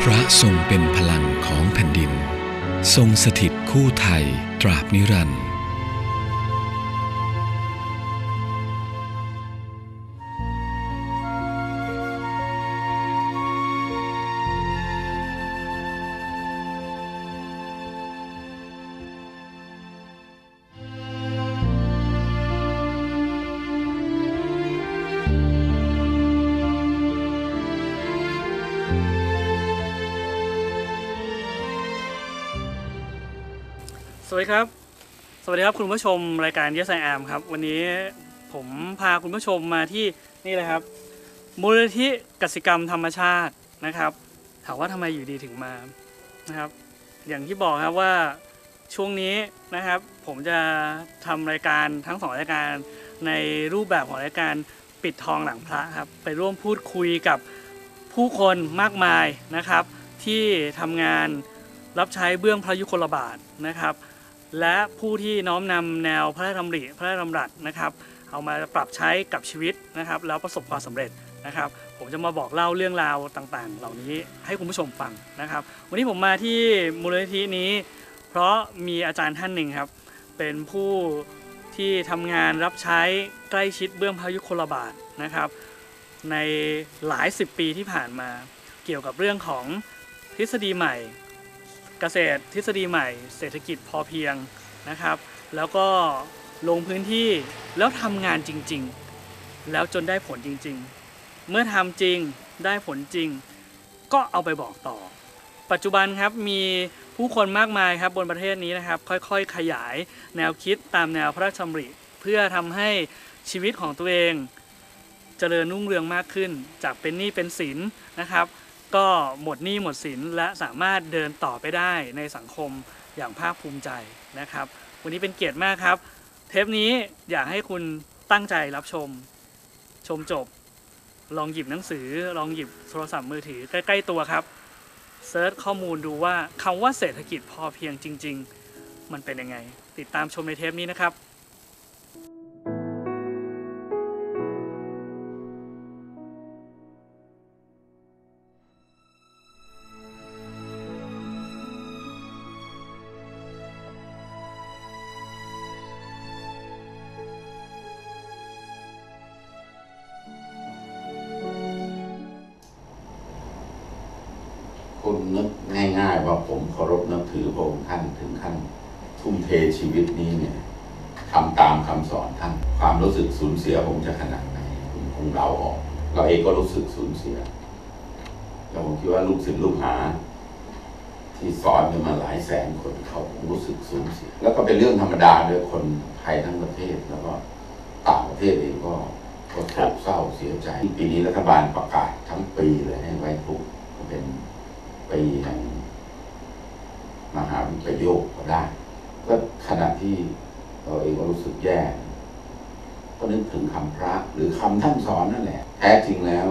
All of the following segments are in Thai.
ระทรงเป็นพลังของแผ่นดินทรงสถิตคู่ไทยตราบนิรันดร์สวัสดีครับคุณผู้ชมรายการ Yes I Am ครับวันนี้ผมพาคุณผู้ชมมาที่นี่เลยครับมูลนิธิกสิกรรมธรรมชาตินะครับถามว่าทำไมอยู่ดีถึงมานะครับอย่างที่บอกครับว่าช่วงนี้นะครับผมจะทำรายการทั้ง2รายการในรูปแบบของรายการปิดทองหลังพระครับไปร่วมพูดคุยกับผู้คนมากมายนะครับที่ทำงานรับใช้เบื้องพระยุคลบาทนะครับและผู้ที่น้อมนำแนวพระราชดำริพระราชดำรัสนะครับเอามาปรับใช้กับชีวิตนะครับแล้วประสบความสำเร็จนะครับผมจะมาบอกเล่าเรื่องราวต่างๆเหล่านี้ให้คุณผู้ชมฟังนะครับวันนี้ผมมาที่มูลนิธินี้เพราะมีอาจารย์ท่านหนึ่งครับเป็นผู้ที่ทำงานรับใช้ใกล้ชิดเบื้องพระยุคลบาทนะครับในหลาย10 ปีที่ผ่านมาเกี่ยวกับเรื่องของทฤษฎีใหม่เกษตรทฤษฎีใหม่เศรษฐกิจพอเพียงนะครับแล้วก็ลงพื้นที่แล้วทำงานจริงๆแล้วจนได้ผลจริงๆเมื่อทำจริงได้ผลจริงก็เอาไปบอกต่อปัจจุบันครับมีผู้คนมากมายครับบนประเทศนี้นะครับค่อยๆขยายแนวคิดตามแนวพระราชดำริเพื่อทำให้ชีวิตของตัวเองเจริญรุ่งเรืองมากขึ้นจากเป็นหนี้เป็นสินนะครับก็หมดหนี้หมดสินและสามารถเดินต่อไปได้ในสังคมอย่างภาคภูมิใจนะครับวันนี้เป็นเกียรติมากครับเทปนี้อยากให้คุณตั้งใจรับชมจบลองหยิบหนังสือลองหยิบโทรศัพท์มือถือใกล้ๆตัวครับเซิร์ชข้อมูลดูว่าคำว่าเศรษฐกิจพอเพียงจริงๆมันเป็นยังไงติดตามชมในเทปนี้นะครับคุณนึกง่ายๆว่าผมเคารพนับถือพระองค์ท่านถึงขั้นทุ่มเทชีวิตนี้เนี่ยทำตามคำสอนท่านความรู้สึกสูญเสียผมจะขนาดไหนผมคงเดาออกเราเองก็รู้สึกสูญเสียแล้วผมคิดว่าลูกศิษย์ลูกหาที่สอนกันมาหลายแสนคนเขารู้สึกสูญเสียแล้วก็เป็นเรื่องธรรมดาด้วยคนไทยทั้งประเทศแล้วก็ต่างประเทศเองก็โศกเศร้าเสียใจปีนี้รัฐบาลประกาศทั้งปีเลยให้ไว้ทุกข์เป็นปีแห่งมหาวิปโยคก็ได้ก็ขณะที่เราเองก็รู้สึกแย่ก็นึกถึงคำพระหรือคำท่านสอนนั่นแหละแท้จริงแล้ว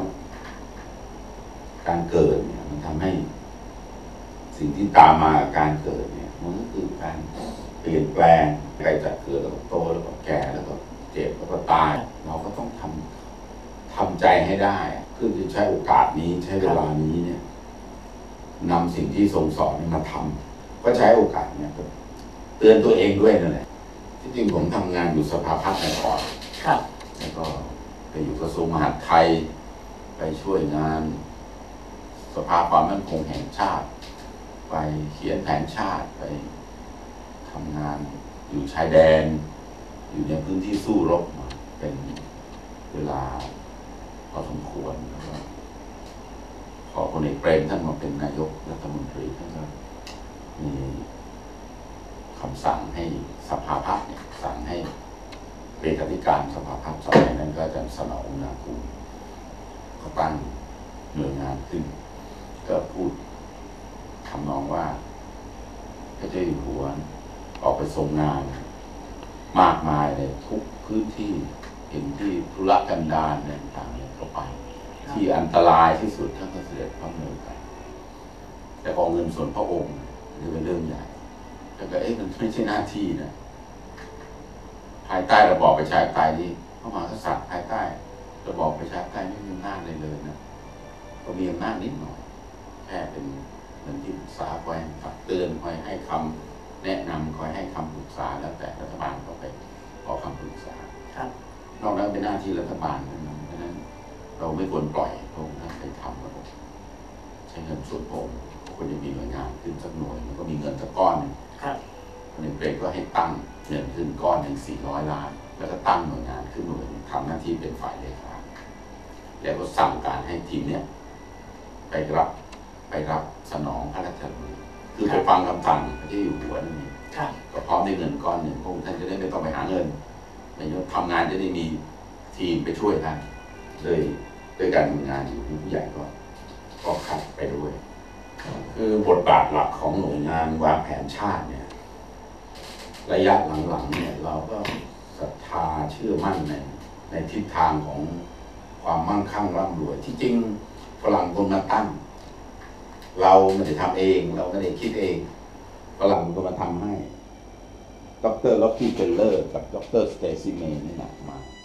การเกิดเนี่ยมันทำให้สิ่งที่ตามมาการเกิดเนี่ยมันก็คือการเปลี่ยนแปลงไปจากเกิดแล้วก็โตแล้วก็แก่แล้วก็เจ็บแล้วก็ตายเราก็ต้องทำใจให้ได้เพื่อที่ใช้โอกาสนี้ใช้เวลานี้เนี่ยนำสิ่งที่ทรงสอนมาทำก็ใช้โอกาสเนี่ยเตือนตัวเองด้วยนั่นแหละที่จริงผมทำงานอยู่สภาพัฒน์ก่อนแล้วก็ไปอยู่กระทรวงมหาดไทยไปช่วยงานสภาความมั่นคงแห่งชาติไปเขียนแผนชาติไปทำงานอยู่ชายแดนอยู่ในพื้นที่สู้รบมาเป็นเวลาพอสมควรแล้วก็พอพลเอกเปรมท่านมาเป็นนายกรัฐมนตรีท่านก็มีคำสั่งให้สภาพัฒน์เนี่ยสั่งให้เลขาธิการสภาพัฒน์สมัยนั้นก็อาจารย์สนองนาคูเขาตั้งหน่วยงานขึ้นก็พูดทำนองว่าพระเจ้าอยู่หัวออกไปทรงงานมากมายเลยทุกพื้นที่เห็นที่ธุรกันดารต่างๆเนี่ยก็ไปที่อันตรายที่สุดท่านก็เสด็จพระเมืองไปแต่ของเงินส่วนพระองค์นี่เป็นเรื่องใหญ่แต่ก็มันไม่ใช่หน้าที่นะภายใต้ระบอบประชาธิปไตยนี้พระมหากษัตริย์ภายใต้ระบอบประชาธิปไตยไม่มีอำนาจเลยนะก็มีอำนาจนิดหน่อยแค่ค่เป็นเหมือนที่ปรึกษาคอยตักเตือนคอยให้คำแนะนำคอยให้คำปรึกษาแล้วแต่รัฐบาลก็ไปขอคำปรึกษานอกนั้นเป็นหน้าที่รัฐบาลนั้นเพราะนั้นเราไม่ควรปล่อยพระองค์ท่านไปทำระบบใช้เงินส่วนพระองค์ควรจะมีหน่วยงานขึ้นสักหน่วยแล้วก็มีเงินสักก้อนนึงในเปรกก็ให้ตั้งเงินขึ้นก้อนหนึ่ง400 ล้านแล้วก็ตั้งหน่วยงานขึ้นหน่วยทำหน้าที่เป็นฝ่ายเลขาแล้วก็สั่งการให้ทีมเนี้ยไปรับสนองพระราชดำริคือไปฟังคำสั่งที่อยู่หัวนั่นเองก็พร้อมได้เงินก้อนหนึ่งพระองค์ท่านจะได้ไม่ต้องไปหาเงินนายกทำงานจะได้มีทีมไปช่วยท่านด้วยการทำงานอยู่ผู้ใหญ่ก็ขัดไปด้วยคือบทบาทหลักของหน่วยงานวางแผนชาติเนี่ยระยะหลังๆเนี่ยเราก็ศรัทธาเชื่อมั่นในทิศทางของความมั่งคั่งร่ำรวยที่จริงฝรั่งคนมาตั้งเราไม่ได้ทำเองเราไม่ได้คิดเองฝรั่งคนมาทำให้ดร.ล็อกกี้เฟลเลอร์กับดร.สเตซี่เมย์นี่นะมา